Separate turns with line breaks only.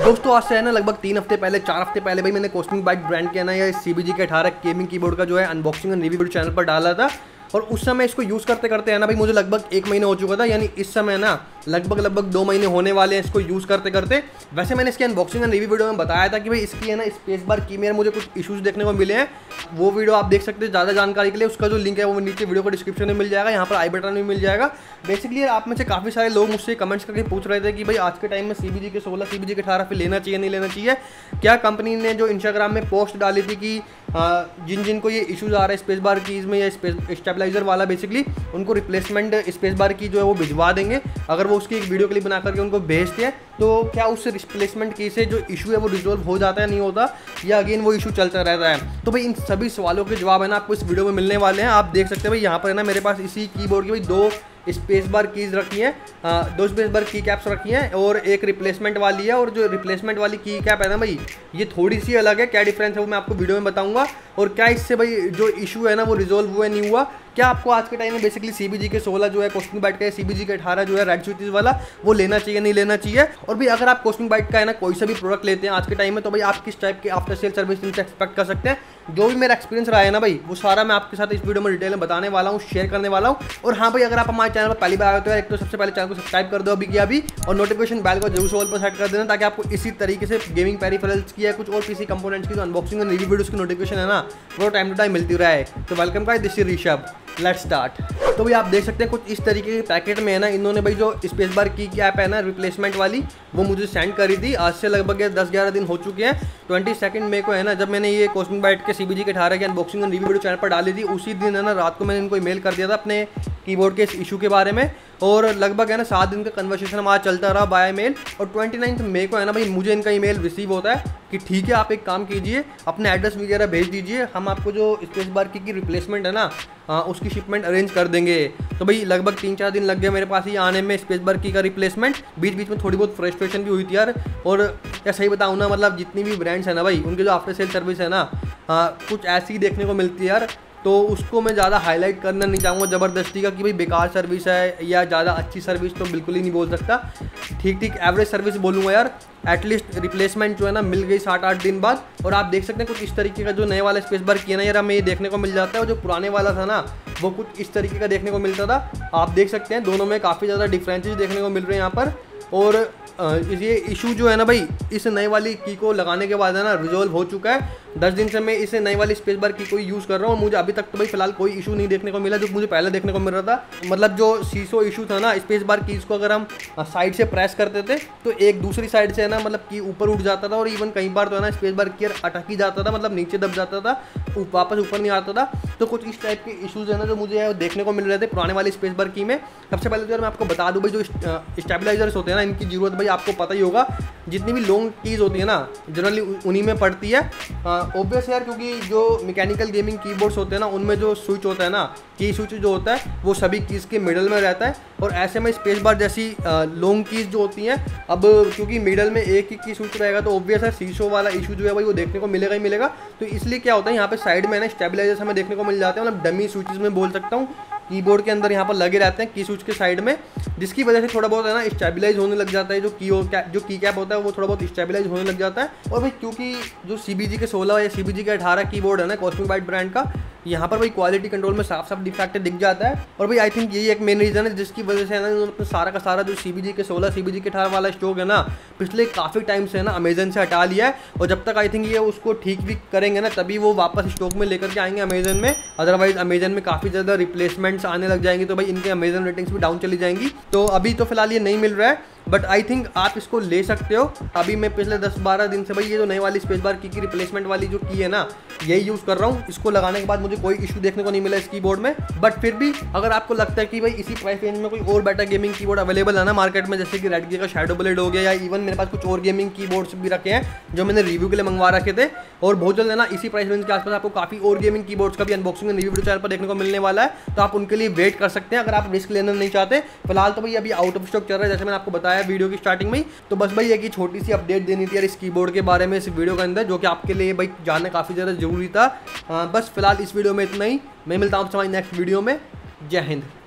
दोस्तों आज से है ना लगभग 3 हफ्ते पहले 4 हफ्ते पहले भाई मैंने कॉस्मिक बाइट ब्रांड के ना ये CBG के 18 गेमिंग कीबोर्ड का जो है अनबॉक्सिंग एंड रिव्यू चैनल पर डाला था। और उस समय इसको यूज़ करते करते है ना भाई मुझे लगभग 1 महीना हो चुका था, यानी इस समय ना लगभग 2 महीने होने वाले हैं इसको यूज़ करते करते। वैसे मैंने इसके अनबॉक्सिंग एंड रिव्यू वीडियो में बताया था कि भाई इसकी है ना स्पेस बार की में मुझे कुछ इशूज़ देखने को मिले हैं, वो वीडियो आप देख सकते हैं। ज़्यादा जानकारी के लिए उसका जो लिंक है वो नीचे वीडियो को डिस्क्रिप्शन में मिल जाएगा, यहाँ पर आई बटन में मिल जाएगा। बेसिकली आप में से काफ़ी सारे लोग मुझसे कमेंट्स करके पूछ रहे थे कि भाई आज के टाइम में CBG के 16 CBG के 18 पे लेना चाहिए नहीं लेना चाहिए। क्या कंपनी ने जो इंस्टाग्राम में पोस्ट डाली थी कि जिन को ये इश्यूज़ आ रहे हैं स्पेस बार कीज़ में या स्टेबलाइजर वाला, बेसिकली उनको रिप्लेसमेंट स्पेस बार की जो है वो भिजवा देंगे अगर वो उसकी एक वीडियो क्लिप बना करके उनको भेजते हैं। तो क्या उससे रिप्लेसमेंट की से जो इशू है वो रिजोल्व हो जाता है, नहीं होता, या अगेन वो इशू चलता रहता है? तो भाई इन सभी सवालों के जवाब है ना आपको इस वीडियो में मिलने वाले हैं। आप देख सकते हैं भाई यहाँ पर है ना मेरे पास इसी कीबोर्ड की भाई 2 स्पेस बार कीज़ रखी हैं, 2 स्पेस बार की कैप्स रखी हैं और एक रिप्लेसमेंट वाली है। और जो रिप्लेसमेंट वाली की कैप है ना भाई ये थोड़ी सी अलग है, क्या डिफरेंस है वो मैं आपको वीडियो में बताऊंगा। और क्या इससे भाई जो इशू है ना वो रिजोल्व हुआ नहीं हुआ, क्या आपको आज के टाइम में बेसिकली CBG के 16 जो है कॉस्मिक बाइट का, CBG के 18 जो है रेड स्विचेस वाला वो लेना चाहिए नहीं लेना चाहिए। और भी अगर आप कॉस्मिक बाइट का है ना कोई सा भी प्रोडक्ट लेते हैं आज के टाइम में, तो भाई आप किस टाइप के आफ्टर सेल सर्विस इनसे एक्सपेक्ट कर सकते हैं। जो भी मेरा एक्सपीरियंस रहा है ना भाई वो सारा मैं आपके साथ इस वीडियो में डिटेल में बताने वाला हूँ, शेयर करने वाला हूँ। और हाँ भाई अगर आप हमारे चैनल पर पहली बार आए तो एक तो सबसे पहले चैनल को सब्सक्राइब कर दो अभी की अभी, और नोटिफिकेशन बेल को जरूर ऑल पर सेट कर देना ताकि आपको इसी तरीके से गेमिंग पेरिफेरल्स की या कुछ और PC कंपोनेंट्स की जो अनबॉक्सिंग और रिव्यू वीडियोस की नोटिफिकेशन है ना वो टाइम टू टाइम मिलती रहे। तो welcome guys, this is Rishabh, let's start. तो भाई आप देख सकते हैं कुछ इस तरीके के पैकेट में है ना इन्होंने भाई जो स्पेस बार की ऐप है ना रिप्लेसमेंट वाली वो मुझे सेंड करी थी। आज से लगभग 10-11 दिन हो चुके हैं। 22 मई को है ना जब मैंने ये कॉस्मिक बाइट के CBG के 18 की अनबॉक्सिंग और रिव्यू वीडियो चैनल पर डाली थी, उसी दिन है ना रात को मैंने इनको ईमेल कर दिया था अपने कीबोर्ड के इस इशू के बारे में। और लगभग है ना 7 दिन का कन्वर्सेशन हमारा चलता रहा बाय मेल। और 29 मई को है ना भाई मुझे इनका ईमेल रिसीव होता है कि ठीक है आप एक काम कीजिए, अपने एड्रेस वगैरह भेज दीजिए, हम आपको जो स्पेस बार की रिप्लेसमेंट है ना उसकी शिपमेंट अरेंज कर देंगे। तो भाई लगभग 3-4 दिन लग गए मेरे पास ही आने में स्पेस बार की का रिप्लेसमेंट। बीच बीच में थोड़ी बहुत फ्रस्ट्रेशन भी हुई थी यार। और या सही बताऊँ ना मतलब जितनी भी ब्रांड्स है ना भाई उनके जो आफ्टर सेल सर्विस है ना कुछ ऐसी देखने को मिलती है यार, तो उसको मैं ज़्यादा हाईलाइट करना नहीं चाहूँगा ज़बरदस्ती का कि भाई बेकार सर्विस है या ज़्यादा अच्छी सर्विस, तो बिल्कुल ही नहीं बोल सकता। ठीक एवरेज सर्विस बोलूँगा यार। एटलीस्ट रिप्लेसमेंट जो है ना मिल गई 7-8 दिन बाद। और आप देख सकते हैं कुछ इस तरीके का जो नए वाला स्पेस बार किया ना यार हमें ये देखने को मिल जाता है, और जो पुराने वाला था ना वो कुछ इस तरीके का देखने को मिलता था। आप देख सकते हैं दोनों में काफ़ी ज़्यादा डिफरेंसेस देखने को मिल रहे हैं यहाँ पर। और ये इशू जो है ना भाई इस नई वाली की को लगाने के बाद है ना रिजोल्व हो चुका है। 10 दिन से मैं इसे नई वाली स्पेस बार की को यूज़ कर रहा हूँ। मुझे अभी तक तो भाई फिलहाल कोई इशू नहीं देखने को मिला जो मुझे पहले देखने को मिल रहा था। मतलब जो सीसो इशू था ना स्पेस बार कीज़ को अगर हम साइड से प्रेस करते थे तो एक दूसरी साइड से है ना मतलब की ऊपर उठ जाता था, और इवन कई बार तो है ना स्पेस बार की अटक ही जाता था, मतलब नीचे दब जाता था, वापस ऊपर नहीं आता था। तो कुछ इस टाइप के इशूज़ है ना जो मुझे देखने को मिल रहे थे पुराने वाली स्पेस बार की में। सबसे पहले तो मैं आपको बता दूँ भाई जो स्टेबलाइजर्स होते हैं ना इनकी ज़रूरत भाई आपको पता ही होगा। जितनी भी लॉन्ग कीज़ होती है ना जनरली उन्हीं में पड़ती है, ऑब्वियस यार, क्योंकि जो मैकेनिकल गेमिंग कीबोर्ड्स होते हैं ना उनमें जो स्विच होता है ना की स्विच जो होता है वो सभी कीज़ के मिडल में रहता है। और ऐसे में स्पेस बार जैसी लॉन्ग कीज़ जो होती हैं, अब क्योंकि मिडल में एक ही की स्विच रहेगा तो ऑब्वियस है सीसो वाला इशू जो है भाई वो देखने को मिलेगा ही मिलेगा। तो इसलिए क्या होता है यहाँ पे साइड में ना स्टेबलाइजर्स हमें देखने को मिल जाते हैं, मतलब डमी स्विचेस में बोल सकता हूँ, कीबोर्ड के अंदर यहाँ पर लगे रहते हैं की स्विच के साइड में, जिसकी वजह से थोड़ा बहुत है ना स्टेबलाइज होने लग जाता है। जो की कैप होता है वो थोड़ा बहुत स्टेबलाइज होने लग जाता है। और भाई क्योंकि जो CBG के 16 या CBG के 18 कीबोर्ड है ना कॉस्मिक बाइट ब्रांड का, यहाँ पर भाई क्वालिटी कंट्रोल में साफ डिफेक्ट दिख जाता है। और भाई आई थिंक यही एक मेन रीज़न है जिसकी वजह से है ना तो सारा का सारा जो CBG के 16 CBG के 18 वाला स्टॉक है ना पिछले काफ़ी टाइम से है ना अमेजन से हटा लिया है। और जब तक आई थिंक ये उसको ठीक भी करेंगे ना तभी वो वापस स्टॉक में लेकर के आएंगे अमेजन में। अदरवाइज अमेजन में काफ़ी ज़्यादा रिप्लेसमेंट्स आने लग जाएंगी तो भाई इनके अमेजन रेटिंग्स भी डाउन चली जाएंगी। तो अभी तो फिलहाल ये नहीं मिल रहा है, बट आई थिंक आप इसको ले सकते हो। अभी मैं पिछले 10-12 दिन से भाई ये जो नई वाली स्पेस बार की रिप्लेसमेंट वाली जो की है ना यही यूज़ कर रहा हूँ। इसको लगाने के बाद मुझे कोई इशू देखने को नहीं मिला इस कीबोर्ड में। बट फिर भी अगर आपको लगता है कि भाई इसी प्राइस रेंज में कोई और बेटर गेमिंग कीबोर्ड अवेलेबल है ना मार्केट में, जैसे कि रेडगी का शैडो ब्लेड हो गया, या इवन मेरे पास कुछ और गेमिंग कीबोर्ड्स भी रखे हैं जो मैंने रिव्यू के लिए मंगवा रखे थे, और बहुत जल्द है ना इसी प्राइस रेंज के आसपास आपको काफ़ी और गेमिंग कीबोर्ड्स का भी अनबॉक्सिंग एंड रिव्यू चैनल पर देखने को मिलने वाला है। तो आप उनके लिए वेट कर सकते हैं अगर आप रिस्क लेना नहीं चाहते। फिलहाल तो भाई अभी आउट ऑफ स्टॉक चल रहा है जैसे मैंने आपको बताया वीडियो की स्टार्टिंग में। तो बस भाई एक छोटी सी अपडेट देनी थी यार इस कीबोर्ड के बारे में इस वीडियो के अंदर, जो कि आपके लिए भाई जानना काफ़ी ज़्यादा जरूरी था। बस फिलहाल इस वीडियो में इतना ही। मैं मिलता हूँ आपसे हमारी नेक्स्ट वीडियो में। जय हिंद।